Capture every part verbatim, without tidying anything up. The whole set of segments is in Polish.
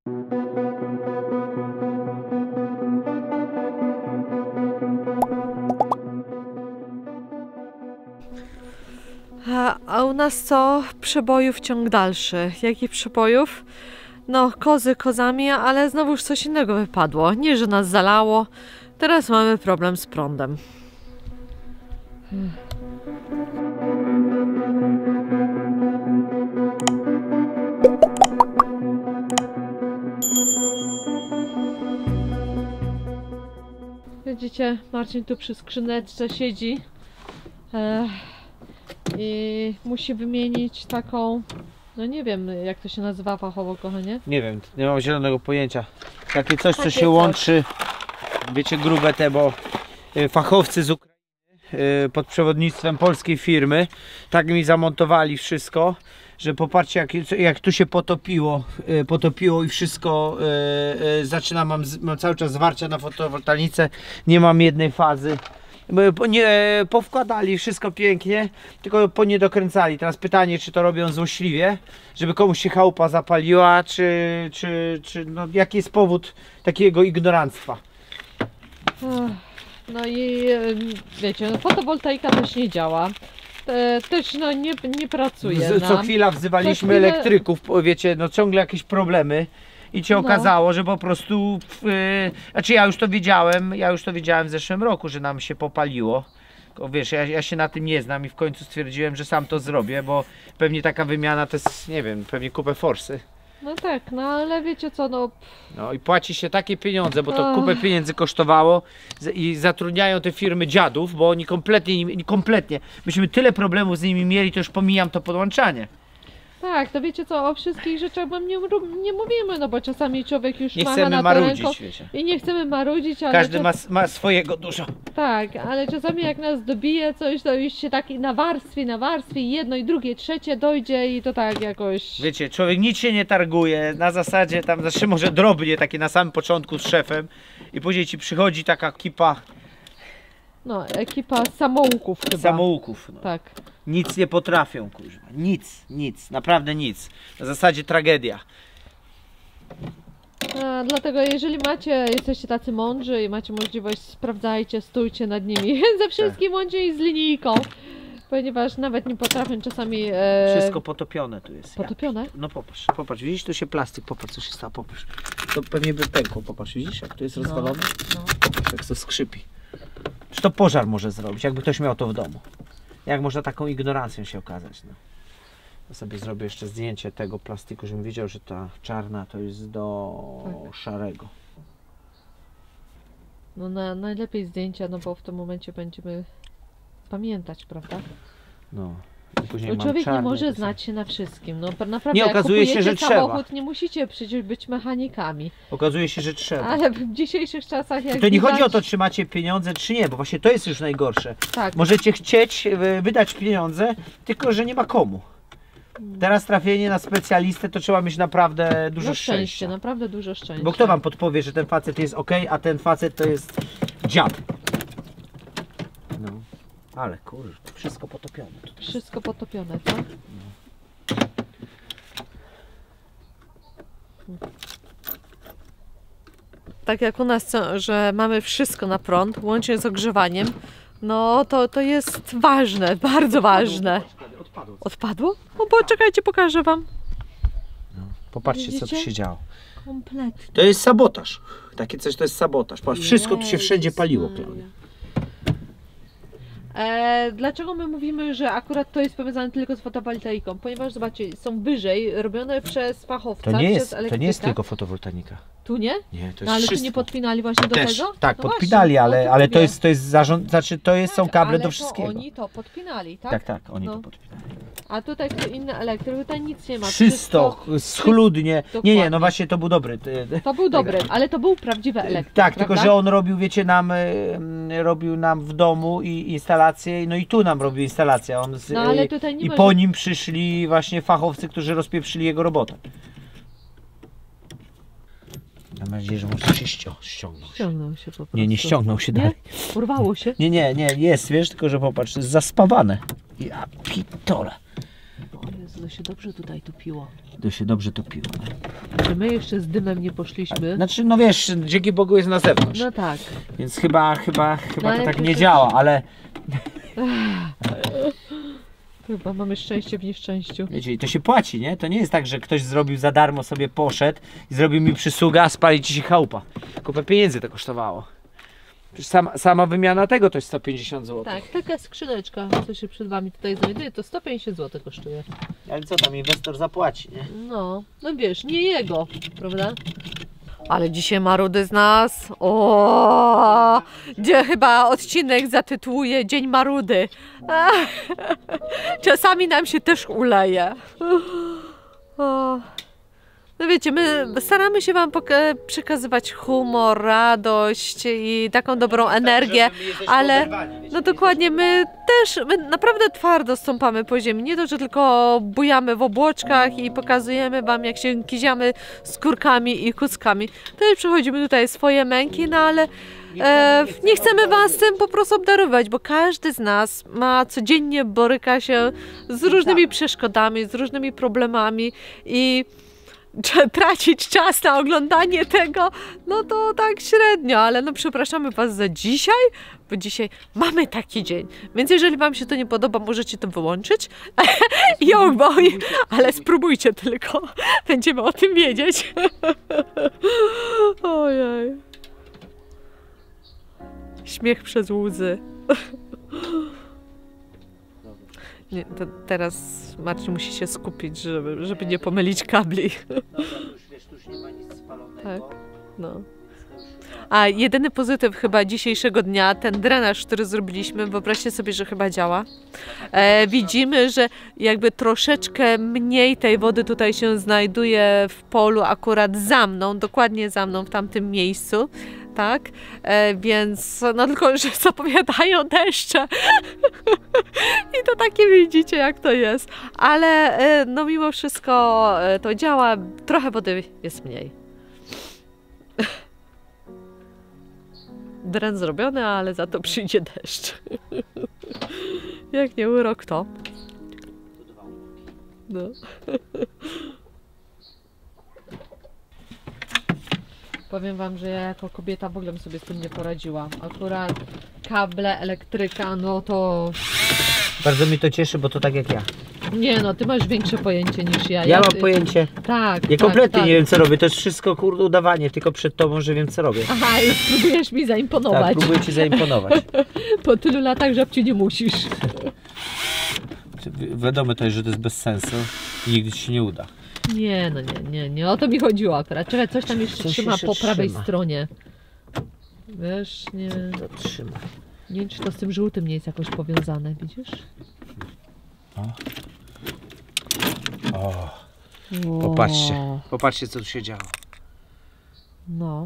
A, a u nas co? Przebojów ciąg dalszy. Jakich przebojów? No, kozy kozami, ale znowuż coś innego wypadło. Nie, że nas zalało. Teraz mamy problem z prądem. Hmm. Widzicie, Marcin tu przy skrzyneczce siedzi e, i musi wymienić taką, no nie wiem jak to się nazywa fachowo, kochanie. Nie wiem, nie mam zielonego pojęcia. Takie coś, co Takie się coś. łączy, wiecie, grube te, bo fachowcy z Ukrainy pod przewodnictwem polskiej firmy tak mi zamontowali wszystko, że popatrzcie jak, jak tu się potopiło, potopiło i wszystko zaczyna, mam, mam cały czas zwarcia na fotowoltaice, nie mam jednej fazy. Nie, powkładali wszystko pięknie, tylko poniedokręcali. Teraz pytanie, czy to robią złośliwie, żeby komuś się chałupa zapaliła, czy, czy, czy no, jaki jest powód takiego ignoranstwa? No i wiecie, no, fotowoltaika też nie działa. Też no, nie, nie pracuje. Co chwila wzywaliśmy Co chwilę... elektryków, wiecie, no ciągle jakieś problemy. I się okazało, no. że po prostu, yy, znaczy ja już to wiedziałem, ja już to wiedziałem w zeszłym roku, że nam się popaliło. Tylko wiesz, ja, ja się na tym nie znam i w końcu stwierdziłem, że sam to zrobię, bo pewnie taka wymiana to jest, nie wiem, pewnie kupę forsy. No tak, no ale wiecie co, no... No i płaci się takie pieniądze, bo to kupę pieniędzy kosztowało i zatrudniają te firmy dziadów, bo oni kompletnie, kompletnie, myśmy tyle problemów z nimi mieli, to już pomijam to podłączanie. Tak, to wiecie co, o wszystkich rzeczach wam nie, nie mówimy, no bo czasami człowiek już nie macha chcemy na to marudzić, ręką wiecie. I nie chcemy marudzić, ale... Każdy czas... ma, ma swojego dużo. Tak, ale czasami jak nas dobije coś, to już się tak na warstwie, na warstwie, jedno i drugie, trzecie dojdzie i to tak jakoś... Wiecie, człowiek nic się nie targuje, na zasadzie tam, znaczy może drobnie, takie na samym początku z szefem i później ci przychodzi taka ekipa... No, ekipa samouków chyba. Samouków, no. Tak. Nic nie potrafią, kurwa. Nic, nic, naprawdę nic. Na zasadzie tragedia. A, dlatego jeżeli macie, jesteście tacy mądrzy i macie możliwość, sprawdzajcie, stójcie nad nimi. Ze wszystkim mądrzej z linijką. Ponieważ nawet nie potrafią czasami... E... Wszystko potopione tu jest. Potopione? Ja, no popatrz, popatrz, widzisz, tu się plastik, popatrz co się stało, popatrz. To pewnie by pękło, popatrz, widzisz jak to jest rozwalone? No. Popatrz jak to skrzypi. Czy to pożar może zrobić, jakby ktoś miał to w domu. Jak można taką ignorancją się okazać, no. Ja sobie zrobię jeszcze zdjęcie tego plastiku, żebym wiedział, że ta czarna to jest do tak. szarego. No na, najlepiej zdjęcia, no bo w tym momencie będziemy pamiętać, prawda? No. Później Bo człowiek czarne, nie może to znać się na wszystkim. No naprawdę, nie, jak okazuje się, że samochód, trzeba. Nie musicie przecież być mechanikami. Okazuje się, że trzeba. Ale w dzisiejszych czasach jak to nie widać... chodzi o to, czy macie pieniądze, czy nie, bo właśnie to jest już najgorsze. Tak. Możecie chcieć wydać pieniądze, tylko że nie ma komu. Teraz trafienie na specjalistę to trzeba mieć naprawdę dużo no szczęścia. szczęście. Naprawdę dużo szczęścia. Bo kto wam podpowie, że ten facet jest ok, a ten facet to jest dziad? No. Ale kurde, wszystko potopione. Wszystko potopione, tak? No. Tak jak u nas, że mamy wszystko na prąd, łącznie z ogrzewaniem, no to, to jest ważne, bardzo ważne. Odpadło. Odpadło? No poczekajcie, pokażę wam. No, popatrzcie, widzicie? Co tu się działo. Kompletnie. To jest sabotaż. Takie coś to jest sabotaż. Patrz, wszystko tu się wszędzie paliło. E, dlaczego my mówimy, że akurat to jest powiązane tylko z fotowoltaiką? Ponieważ zobaczcie, są wyżej, robione przez fachowca, to nie jest, przez elektryka. To nie jest tylko fotowoltaika. Tu nie? Nie, to jest no, ale wszystko. tu nie podpinali właśnie do Też, tego? tak, no podpinali, właśnie, ale, ale to jest, to jest zarząd, znaczy to jest, tak, są kable ale do wszystkiego. To oni to podpinali, tak? Tak, tak, oni no. to podpinali. A tutaj kto inny elektryk, tutaj nic nie ma. Czysto, schludnie. Nie, nie, no właśnie to był dobry. To był dobry, ale to był prawdziwy elektryk. Tak, prawda? tylko że on robił, wiecie, nam robił nam w domu i instalację, no i tu nam robił instalację. On z, no, ale tutaj nie i ma, po że... nim przyszli właśnie fachowcy, którzy rozpieprzyli jego robotę. Mam nadzieję, że może się ścią ściągnął. Ściągnął się po prostu. Nie, nie ściągnął się nie? dalej. Urwało się? Nie, nie, nie, jest, wiesz, tylko że popatrz, jest zaspawane. Ja pitole. O Jezu, to się dobrze tutaj topiło. To się dobrze topiło. Że my jeszcze z dymem nie poszliśmy. Znaczy, no wiesz, dzięki Bogu jest na zewnątrz. No tak. Więc chyba, chyba, chyba No, to tak jakoś nie to- działa, ale Chyba mamy szczęście w nieszczęściu. wiecie, i to się płaci, nie? To nie jest tak, że ktoś zrobił za darmo, sobie poszedł i zrobił mi przysługę, a spali ci się chałupa. Kupę pieniędzy to kosztowało. Przecież sama, sama wymiana tego to jest sto pięćdziesiąt złotych. Tak, taka skrzyneczka, co się przed wami tutaj znajduje, to sto pięćdziesiąt złotych kosztuje. Ale co tam, inwestor zapłaci, nie? No, no wiesz, nie jego, prawda? Ale dzisiaj marudy z nas. O, gdzie chyba odcinek zatytułuje Dzień Marudy. Czasami nam się też uleje. O. No wiecie, my staramy się wam poka- przekazywać humor, radość i taką dobrą energię, ale no dokładnie, my też, my naprawdę twardo stąpamy po ziemi, nie to, że tylko bujamy w obłoczkach i pokazujemy wam, jak się kiziamy skórkami i kuckami. Też przechodzimy tutaj swoje męki, no ale e, nie chcemy was tym po prostu obdarować, bo każdy z nas ma codziennie, boryka się z różnymi przeszkodami, z różnymi problemami i czy tracić czas na oglądanie tego, no to tak średnio, ale no przepraszamy was za dzisiaj, bo dzisiaj mamy taki dzień, więc jeżeli wam się to nie podoba, możecie to wyłączyć i oboj, ale spróbujcie tylko, będziemy o tym wiedzieć. Ojej. Śmiech przez łzy. Nie, to teraz Marcin musi się skupić, żeby, żeby nie pomylić kabli. Dobra, już wiesz, tu już nie ma nic spalonego. Tak, no. A jedyny pozytyw chyba dzisiejszego dnia, ten drenaż, który zrobiliśmy, wyobraźcie sobie, że chyba działa. E, widzimy, że jakby troszeczkę mniej tej wody tutaj się znajduje w polu akurat za mną, dokładnie za mną w tamtym miejscu. Tak, e, więc no tylko, że zapowiadają deszcze i to takie widzicie, jak to jest, ale e, no mimo wszystko e, to działa, trochę wody jest mniej. Dren zrobiony, ale za to przyjdzie deszcz. Jak nie urok, to. No. Powiem wam, że ja jako kobieta w ogóle bym sobie z tym nie poradziła. Akurat kable, elektryka, no to... Bardzo mi to cieszy, bo to tak jak ja. Nie no, ty masz większe pojęcie niż ja. Ja mam ty- pojęcie. Tak, Ja tak, kompletnie tak. nie wiem co robię. To jest wszystko kurde udawanie, tylko przed tobą, że wiem co robię. Aha, już próbujesz mi Tak, zaimponować. próbuję ci zaimponować. Po tylu latach żabciu nie musisz. Wi- Wiadomo to jest, że to jest bez sensu i nigdy ci się nie uda. Nie, no nie, nie, nie. O to mi chodziło akurat. Czekaj, coś tam jeszcze Coś trzyma jeszcze po prawej trzyma. stronie. Wiesz, nie... To trzyma. Nie wiem, czy to z tym żółtym nie jest jakoś powiązane, widzisz? O. O. O, Popatrzcie. Popatrzcie co tu się działo. No.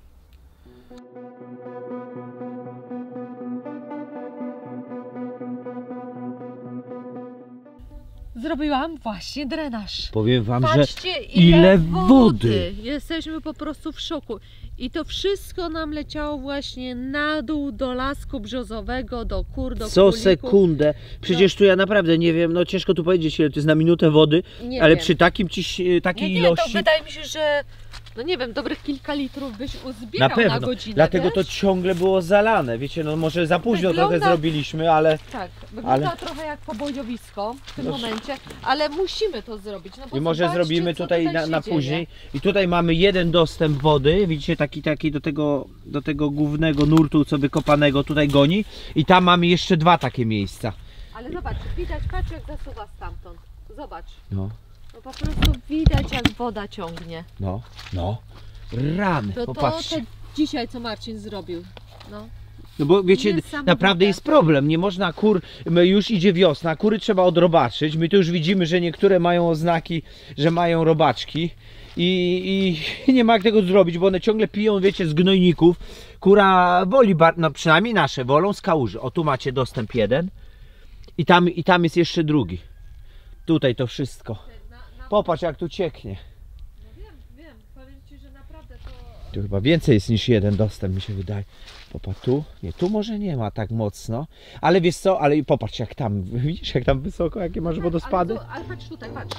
Zrobiłam właśnie drenaż. Powiem wam, Patrzcie, ile ile wody. wody. Jesteśmy po prostu w szoku. I to wszystko nam leciało właśnie na dół do lasku brzozowego, do kur, do co królików. sekundę. Przecież tu ja naprawdę nie wiem, no ciężko tu powiedzieć ile to jest na minutę wody, Nie ale wiem. przy takim ciś, takiej nie, nie, ilości. to wydaje mi się, że no nie wiem, dobrych kilka litrów byś uzbierał Na na, pewno, godzinę, dlatego wiesz? to ciągle było zalane, wiecie, no może za późno Wygląda- trochę zrobiliśmy, ale Tak, wygląda Ale- trochę jak pobojowisko w tym No, momencie, ale musimy to zrobić. No bo i może zobaczcie, zrobimy co tutaj na, się na dzieje. później. I tutaj mamy jeden dostęp wody, widzicie, taki taki do tego, do tego głównego nurtu, co wykopanego tutaj goni i tam mamy jeszcze dwa takie miejsca. Ale zobacz, widać, patrz jak zasuwa stamtąd. Zobacz, No, no po prostu widać jak woda ciągnie. no, no, rany, To to, popatrzcie. to dzisiaj co Marcin zrobił. No. No bo wiecie, Niesamowite. naprawdę jest problem, nie można kur, my już idzie wiosna, kury trzeba odrobaczyć, my tu już widzimy, że niektóre mają oznaki, że mają robaczki i, i nie ma jak tego zrobić, bo one ciągle piją, wiecie, z gnojników. Kura woli, bar- no przynajmniej nasze, wolą z kałuży. O, tu macie dostęp jeden i tam, i tam jest jeszcze drugi. Tutaj to wszystko. Na, na... Popatrz jak tu cieknie. No wiem, wiem. powiem ci, że naprawdę to... Tu chyba więcej jest niż jeden dostęp, mi się wydaje. Popatrz tu, nie, tu może nie ma tak mocno, ale wiesz co, ale popatrz jak tam, widzisz jak tam wysoko, jakie masz wodospady? Ale, tu, ale patrz tutaj, patrz.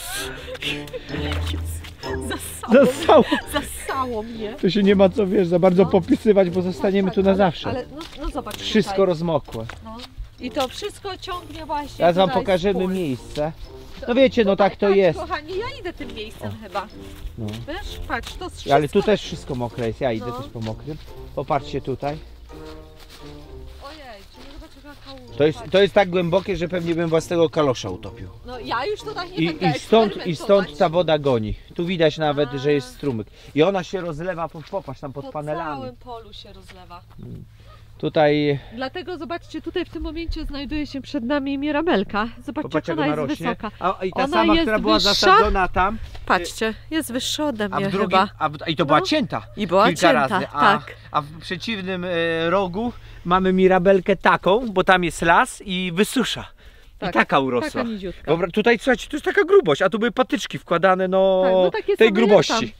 Zasało, Zasało. zasało mnie. Tu się nie ma co, wiesz, za bardzo No. popisywać, bo zostaniemy Tak, tu tak, na ale, zawsze. Ale no, no zobacz Wszystko tutaj. rozmokłe. No. I to wszystko ciągnie właśnie Teraz wam tutaj z pokażemy pól. miejsce. No wiecie, no tak to patrz, jest. kochani, ja idę tym miejscem chyba. No. Wiesz, patrz, to wszystko... Ale tu też wszystko mokre jest, ja idę No. też po mokrym. Popatrzcie tutaj. Ojej, czy nie zobacz jaka kałuża, To jest, patrz. to jest tak głębokie, że pewnie bym własnego kalosza utopił. No ja już tutaj nie I, będę i, stąd, I stąd eksperymentować. ta woda goni. Tu widać nawet, A. że jest strumyk. I ona się rozlewa, po- popatrz tam pod Po panelami. całym polu się rozlewa. Tutaj, Dlatego zobaczcie, tutaj w tym momencie znajduje się przed nami mirabelka. Zobaczcie, popatrz jak ona ona jest rośnie. wysoka. A, I ta Ona sama, jest która była wyższa. zasadzona tam. Patrzcie, jest wyższa ode A mnie w drugim, chyba. a, w- I to była No. cięta. I była kilka cięta, razy. A, tak. a w przeciwnym e, rogu mamy mirabelkę taką, bo tam jest las i wysusza. I Tak, taka urosła. taka niziutka. Dobra, tutaj słuchajcie, to jest taka grubość, a tu były patyczki wkładane no, Tak, no takie tej same jak grubości. tam.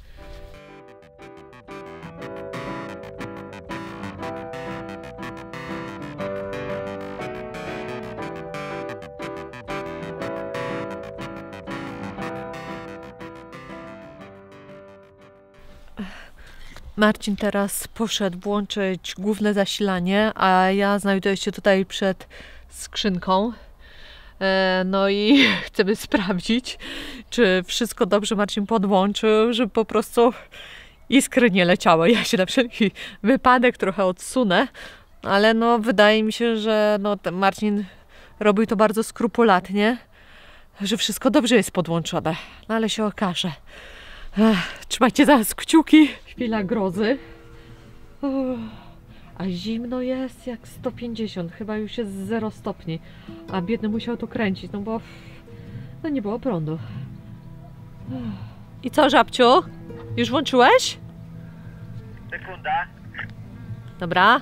Marcin teraz poszedł włączyć główne zasilanie, a ja znajduję się tutaj przed skrzynką. E, No i chcemy sprawdzić, czy wszystko dobrze Marcin podłączył, żeby po prostu iskry nie leciały. Ja się na wszelki wypadek trochę odsunę, ale no wydaje mi się, że no, ten Marcin robił to bardzo skrupulatnie, że wszystko dobrze jest podłączone, no ale się okaże. Ech, trzymajcie zaraz kciuki. Chwila grozy. Uff, a zimno jest jak sto pięćdziesiąt. Chyba już jest zero stopni. A biedny musiał to kręcić, no bo no nie było prądu. Uff. I co, Żabciu? Już włączyłeś? Sekunda. Dobra.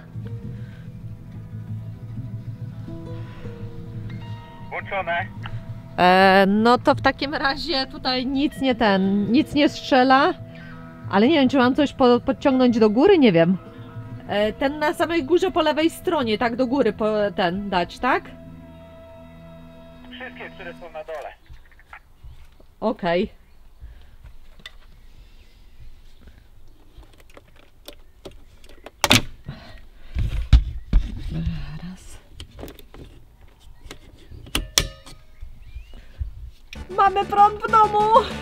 Włączone. E, no to w takim razie tutaj nic nie ten, nic nie strzela. Ale nie wiem, czy mam coś po, podciągnąć do góry, nie wiem. E, ten na samej górze po lewej stronie, tak do góry po, ten dać, tak? Wszystkie, które są na dole. Okej. Raz. Mamy prąd w domu!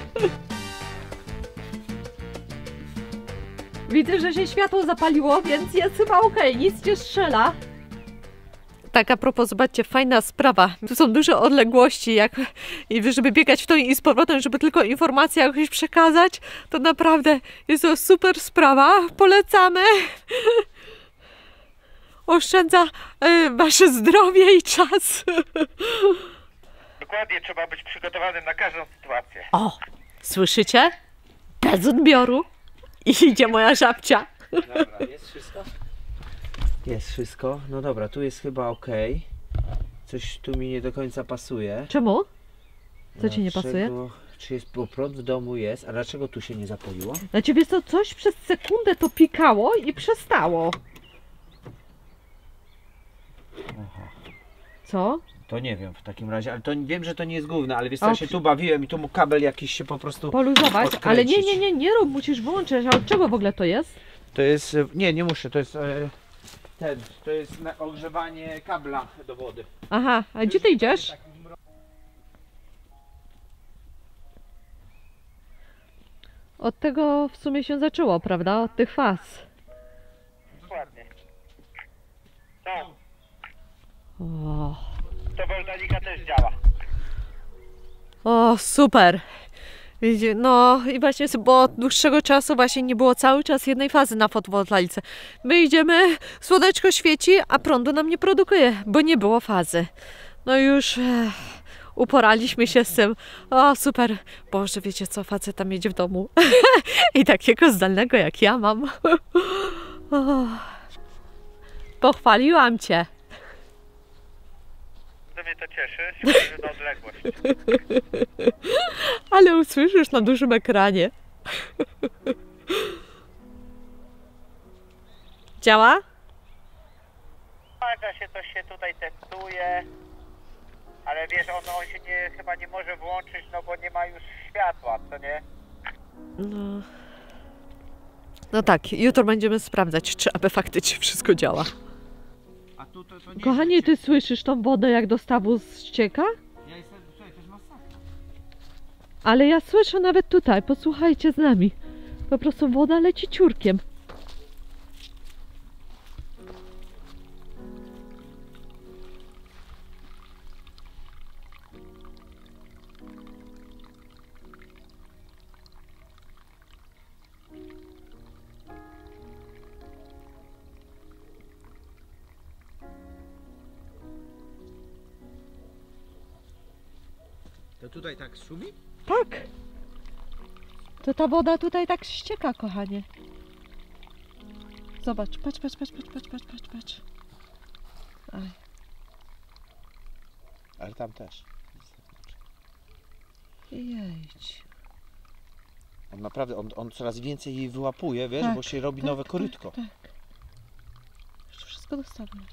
Widzę, że się światło zapaliło, więc jest chyba okej, nic nie strzela. Tak, a propos, zobaczcie, fajna sprawa. Tu są duże odległości, jak, i żeby biegać w to i z powrotem, żeby tylko informację jakąś przekazać, to naprawdę jest to super sprawa. Polecamy. Oszczędza y, wasze zdrowie i czas. Dokładnie, trzeba być przygotowanym na każdą sytuację. O, słyszycie? Bez odbioru. I idzie moja żabcia. Dobra, jest wszystko? Jest wszystko. No dobra, tu jest chyba ok. Coś tu mi nie do końca pasuje. Czemu? Co ci nie Dlaczego- pasuje? Czy jest, bo prąd w domu jest, a dlaczego tu się nie zapoliło? Znaczy, wiesz co, coś przez sekundę to pikało i przestało. Aha. Co? To nie wiem w takim razie, ale to wiem, że to nie jest główne, ale wiesz co, A ja od- się tu bawiłem i tu mu kabel jakiś się po prostu... Poluzować, odkręcić. ale nie, nie, nie, nie rób, musisz włączyć. A od czego w ogóle to jest? To jest, e, nie, nie muszę, to jest e, ten, to jest na ogrzewanie kabla do wody. Aha, a gdzie ty idziesz? Od tego w sumie się zaczęło, prawda? Od tych faz. Dokładnie. Tak, O, to Woltanika też działa. o super. Wiecie, no i właśnie, bo od dłuższego czasu właśnie nie było cały czas jednej fazy na fotowoltaice. My idziemy, słoneczko świeci, a prądu nam nie produkuje, bo nie było fazy. No już eh, uporaliśmy się z tym. O, super. Boże, wiecie co, facet tam jedzie w domu. I takiego zdalnego jak ja mam. O, pochwaliłam cię. To mnie to cieszy, się patrzę na odległość. Ale usłyszysz na dużym ekranie. Działa? Zmaga się, coś się tutaj testuje. Ale wiesz, on, on się nie, chyba nie może włączyć, no bo nie ma już światła, co nie? No. No tak, jutro będziemy sprawdzać, czy aby faktycznie wszystko działa. A tu to, to nie Kochanie, ty słyszysz tą wodę, jak do stawu ścieka? Ja jestem, słuchaj, to jest masakra. Ale ja słyszę nawet tutaj, posłuchajcie z nami. Po prostu woda leci ciurkiem. To tutaj tak szumi? Tak. To ta woda tutaj tak ścieka, kochanie. Zobacz, patrz, patrz, patrz, patrz, patrz, patrz, patrz, patrz. Aj. Ale tam też. Jejdź. On naprawdę, on, on coraz więcej jej wyłapuje, wiesz, Tak, bo się robi tak, nowe tak, korytko. Tak. Jeszcze wszystko dostawić.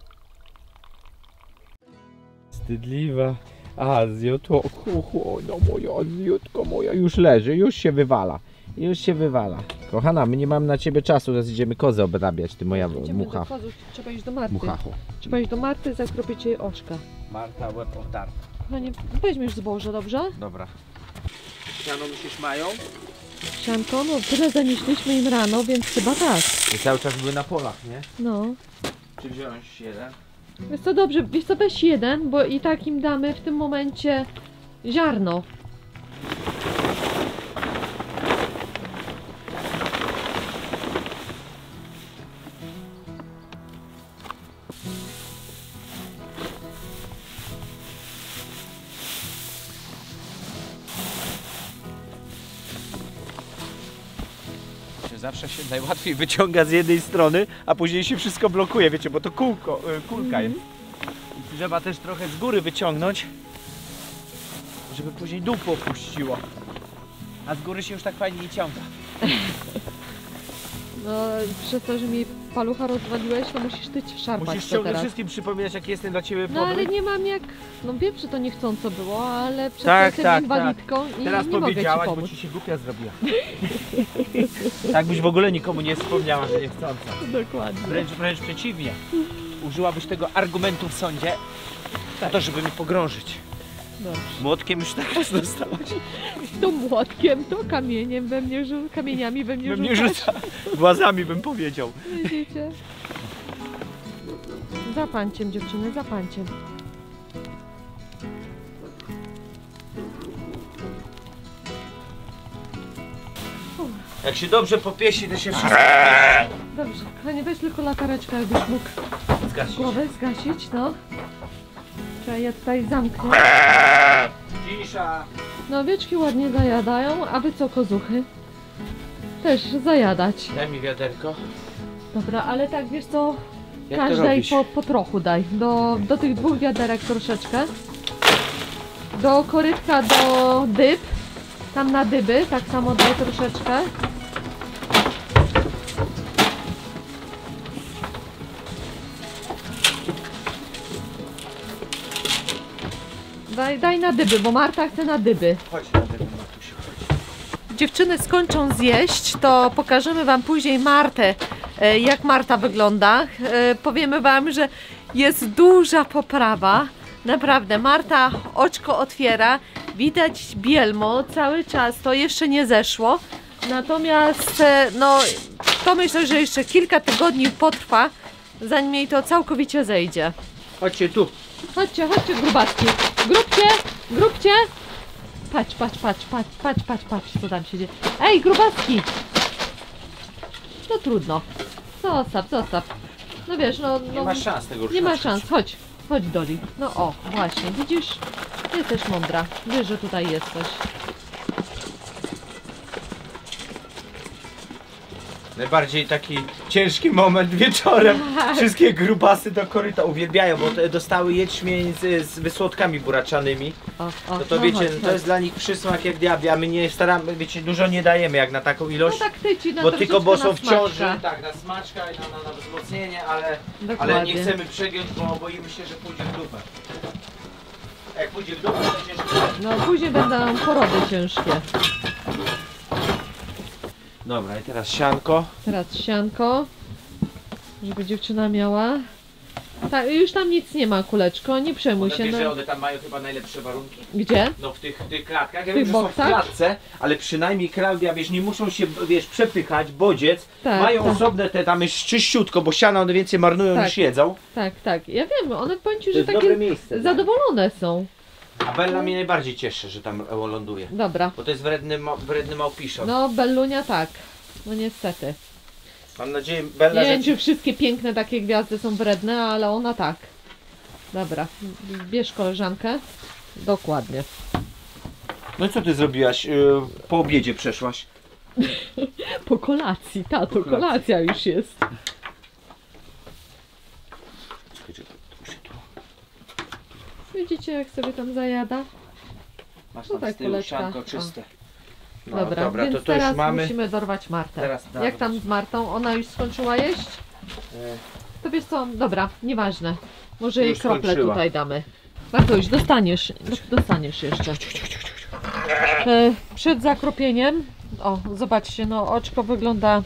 Wstydliwa. A, zjotło, kuchu, no moja, zjotko moja, już leży, już się wywala. Już się wywala. Kochana, my nie mamy na ciebie czasu, teraz idziemy kozę obrabiać, ty moja Idziemy mucha. do kozów, trzeba iść do Marty. Muchachu. Trzeba iść do Marty, zakropić jej oczka. Marta, łeb obdarta. Kochanie, weźmiesz zboże, dobrze? Dobra. Siano myślisz mają? Sianko, no tyle zanieśliśmy im rano, więc chyba tak. I cały czas były na polach, nie? No. Czy wziąć jeden? Wiesz co, dobrze, wiesz co, weź jeden, bo i tak im damy w tym momencie ziarno. Zawsze się najłatwiej wyciąga z jednej strony, a później się wszystko blokuje, wiecie, bo to kółko, y, kulka Mhm. jest. I trzeba też trochę z góry wyciągnąć, żeby później dół popuściło. A z góry się już tak fajnie nie ciąga. No, przez to, że mi palucha rozwaliłeś, to musisz ty szarpać Musisz to ciągle teraz. wszystkim przypominać, jaki jestem dla ciebie No ale podły. nie mam jak... No wiem, że to niechcąco było, ale przez Tak, to jestem tak, inwalidką i Teraz nie mogę ci powiedziałaś, bo pomóc. ci się głupia zrobiła. Tak byś w ogóle nikomu nie wspomniała, że niechcąca. Dokładnie. Wręcz, wręcz przeciwnie. Użyłabyś tego argumentu w sądzie, po to, żeby mnie pogrążyć. Dobrze. Młotkiem już tak raz dostałaś. To młotkiem, to kamieniem we mnie rzu- kamieniami we mnie Bym nie rzucasz. rzuca. Włazami bym powiedział. Widzicie? Za panciem, dziewczyny, za panciem. Jak się dobrze popiesi, to się wszystko Dobrze, kochanie, weź tylko latareczkę, jakbyś mógł zgasi. głowę zgasić, no. Czekaj, ja tutaj zamknę. Cisza. No, owieczki ładnie zajadają, a wy co, kozuchy? Też zajadać. Daj mi wiaderko. Dobra, ale tak, wiesz co, Jak to każdej robić? po, po trochu daj. Do, do tych dwóch wiaderek troszeczkę. Do korytka, do dyb. Tam na dyby, tak samo daj troszeczkę. Daj, daj na dyby, bo Marta chce na dyby. Chodź na tego, Matusiu, chodź. Dziewczyny skończą zjeść, to pokażemy wam później Martę, e, jak Marta wygląda. E, Powiemy wam, że jest duża poprawa. Naprawdę, Marta oczko otwiera, widać bielmo cały czas, to jeszcze nie zeszło. Natomiast, e, no, to myślę, że jeszcze kilka tygodni potrwa, zanim jej to całkowicie zejdzie. Chodźcie tu. Chodźcie, chodźcie, grubaczki. Grupcie, grupcie. Patrz, patrz, patrz, patrz, patrz, patrz, patrz, co tam się dzieje. Ej, grubacki! No trudno. Zostaw, zostaw. No wiesz, no... no Nie masz szans tego Nie ma ruszać. szans, chodź. Chodź, Doli. No o, właśnie, widzisz? Ty jesteś mądra. Wiesz, że tutaj jesteś. Najbardziej taki ciężki moment wieczorem. Wszystkie grubasy do koryta uwielbiają, bo te dostały jęczmień z, z wysłodkami buraczanymi. O, o, No to no wiecie, chodź, to chodź. jest dla nich przysmak jak diabli, a my nie staramy, wiecie, dużo nie dajemy jak na taką ilość. No tak tyci na Bo tylko bo są troszeczkę w na ciąży, smaczka. tak, na smaczka i na, na, na wzmocnienie, ale, ale Dokładnie. nie chcemy przegiąć, bo boimy się, że pójdzie w dupę. Jak pójdzie w dupę, to ciężko. No później będą porody ciężkie. Dobra, i teraz sianko. Teraz sianko, żeby dziewczyna miała. Tak, już tam nic nie ma, kuleczko, nie przejmuj One, się. wiesz, No. że one tam mają chyba najlepsze warunki. Gdzie? No w tych, tych klatkach, ja W wiem, tych że są w boksach? klatce, ale przynajmniej Klaudia, wiesz, nie muszą się, wiesz, przepychać, bodziec. Tak, Mają tak. osobne te, tam jest czyściutko, bo siana one więcej marnują Tak. niż jedzą. Tak, tak. Ja wiem, one powiem ci, To że jest dobre takie miejsce. zadowolone są. A Bella mnie najbardziej cieszy, że tam ląduje. Dobra. Bo to jest wredny, ma- wredny małpiszon. No Bellunia tak. No niestety. Mam nadzieję, Bella, Nie że... wiem, czy wszystkie piękne takie gwiazdy są wredne, ale ona tak. Dobra, bierz koleżankę. Dokładnie. No i co ty zrobiłaś? Yy, po obiedzie przeszłaś. Po kolacji, tato, kolacji. kolacja już jest. Czekaj, czekaj, tu się tu. Widzicie, jak sobie tam zajada? Masz Tutaj tam z tyłu kuleczka. sianko czyste. No, Dobra, dobra, więc to, to teraz już mamy. musimy dorwać Martę. Teraz da- Jak tam z Martą? Ona już skończyła jeść? E, To wiesz co, dobra, nieważne. Może jej Już krople skończyła. tutaj damy. Bartuś, dostaniesz, do- dostaniesz jeszcze. E, przed zakropieniem, o zobaczcie, no oczko wygląda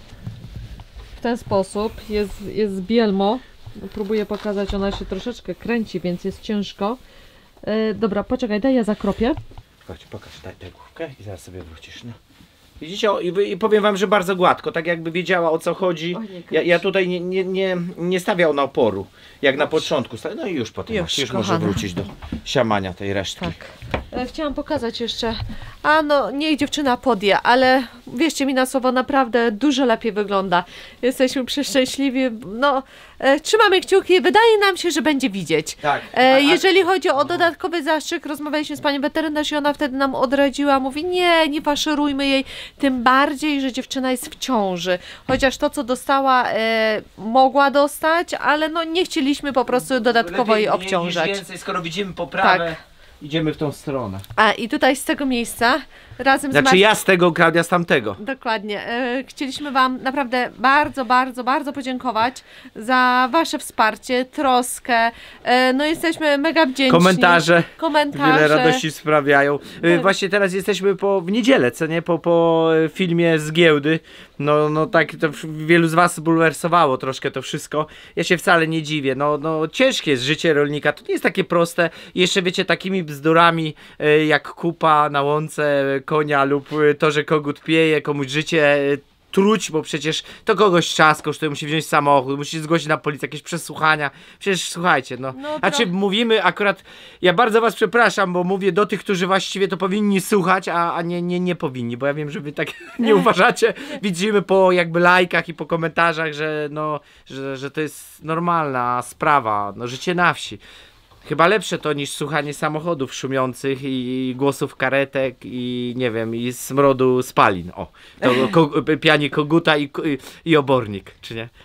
w ten sposób. Jest, jest bielmo. Próbuję pokazać, ona się troszeczkę kręci, więc jest ciężko. E, dobra, poczekaj, daj ja zakropię. Chodź, pokaż, daj tę główkę i zaraz sobie wrócisz, no. Widzicie, o, i, wy- i powiem wam, że bardzo gładko, tak jakby wiedziała o co chodzi. O, nie Ja, kręci. ja tutaj nie, nie, nie, nie stawiał na oporu, jak na początku. sta- No i już potem, Już, już, już może kochana. wrócić do siamania tej resztki. Tak. E, Chciałam pokazać jeszcze. A no, niech dziewczyna podje, ale wierzcie mi na słowo, naprawdę dużo lepiej wygląda. Jesteśmy przeszczęśliwi. No, e, trzymamy kciuki. Wydaje nam się, że będzie widzieć. Tak. E, A- a- jeżeli chodzi o dodatkowy zastrzyk, rozmawialiśmy z panią weterynarz i ona wtedy nam odradziła. Mówi, nie, nie faszerujmy jej. Tym bardziej, że dziewczyna jest w ciąży. Chociaż to, co dostała, e, mogła dostać, ale no nie chcieliśmy po prostu dodatkowo Lepiej jej mniej niż obciążać. więcej, skoro widzimy poprawę, Tak. idziemy w tą stronę. A i tutaj z tego miejsca razem z Znaczy Marcin... ja z tego, Klaudia z tamtego. Dokładnie. E, chcieliśmy Wam naprawdę bardzo, bardzo, bardzo podziękować za Wasze wsparcie, troskę. E, no jesteśmy mega wdzięczni. Komentarze. Komentarze. Wiele radości sprawiają. Y, Tak. Właśnie teraz jesteśmy po, w niedzielę, co nie? Po, po y, filmie z giełdy. No, no tak, to w- wielu z was bulwersowało troszkę to wszystko. Ja się wcale nie dziwię. No, no ciężkie jest życie rolnika. To nie jest takie proste. I jeszcze wiecie, takimi bzdurami y, jak kupa na łące konia lub y, to, że kogut pieje, komuś życie y, truć, bo przecież to kogoś czas kosztuje, musi wziąć samochód, musi zgłosić na policję, jakieś przesłuchania. Przecież słuchajcie, no. No, Znaczy tro- mówimy akurat, ja bardzo was przepraszam, bo mówię do tych, którzy właściwie to powinni słuchać, a, a nie, nie, nie powinni, bo ja wiem, że wy tak nie uważacie. Widzimy po jakby lajkach i po komentarzach, że no, że, że to jest normalna sprawa, no życie na wsi. Chyba lepsze to niż słuchanie samochodów szumiących i głosów karetek i nie wiem, i smrodu spalin. O, to ko pianie koguta i, i obornik, czy nie?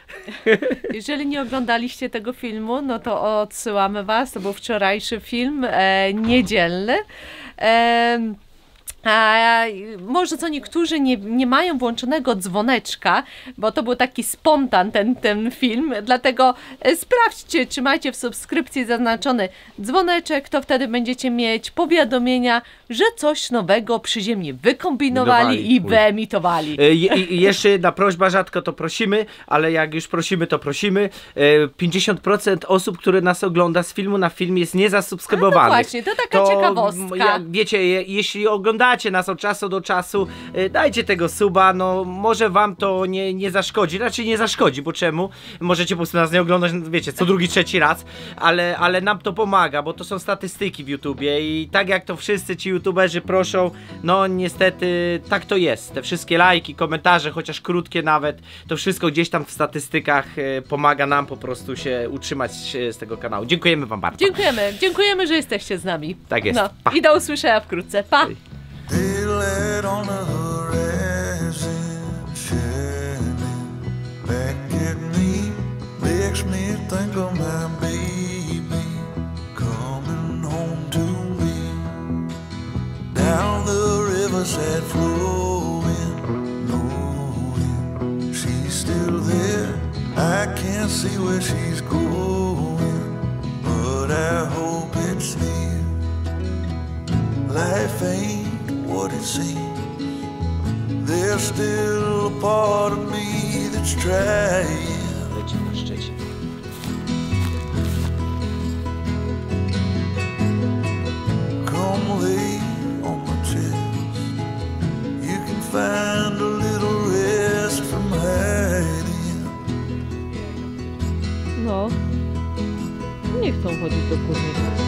Jeżeli nie oglądaliście tego filmu, no to odsyłamy Was. To był wczorajszy film, e, niedzielny. E, A może co niektórzy nie, nie mają włączonego dzwoneczka, bo to był taki spontan ten, ten film, dlatego e, sprawdźcie, trzymajcie w subskrypcji zaznaczony dzwoneczek, to wtedy będziecie mieć powiadomienia, że coś nowego przy ziemi wykombinowali Wydawali, i uj. wyemitowali. E, I, I jeszcze jedna prośba, rzadko to prosimy, ale jak już prosimy, to prosimy. E, pięćdziesiąt procent osób, które nas ogląda z filmu na film jest No niezasubskrybowanych. właśnie, to taka ciekawostka. Jak wiecie, je, jeśli oglądacie nas od czasu do czasu, e, dajcie tego suba, no może wam to nie, nie zaszkodzi, raczej nie zaszkodzi, bo czemu? Możecie po prostu nas nie oglądać, no, wiecie, co drugi, trzeci raz, ale, ale nam to pomaga, bo to są statystyki w YouTubie i tak jak to wszyscy ci YouTuberzy proszą, no niestety tak to jest. Te wszystkie lajki, komentarze, chociaż krótkie nawet, to wszystko gdzieś tam w statystykach e, pomaga nam po prostu się utrzymać e, z tego kanału. Dziękujemy wam bardzo. Dziękujemy, dziękujemy, że jesteście z nami. Tak jest. No, Pa. i do usłyszenia wkrótce. Pa! They let on a resin shining. can't see where she's going, but I hope it's near. Life ain't what it seems. There's still a part of me that's trying. Leci na szczycie. Come lay on my chest. You can find a little rest from hiding. No. Nie chcą chodzić do kurnika.